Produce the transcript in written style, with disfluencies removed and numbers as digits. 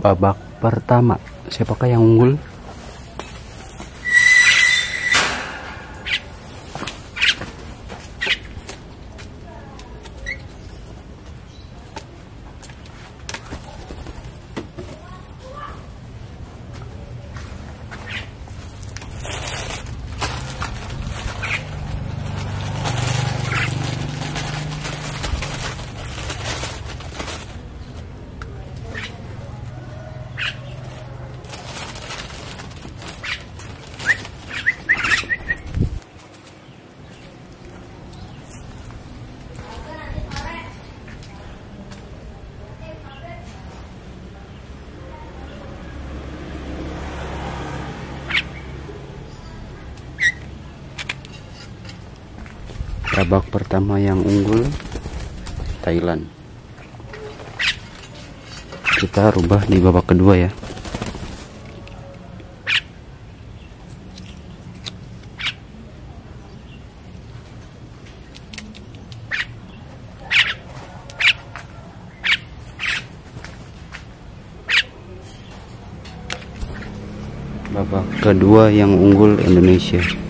Babak pertama, siapakah yang unggul? Babak pertama yang unggul Thailand. Kita rubah di babak kedua ya. Babak kedua yang unggul Indonesia.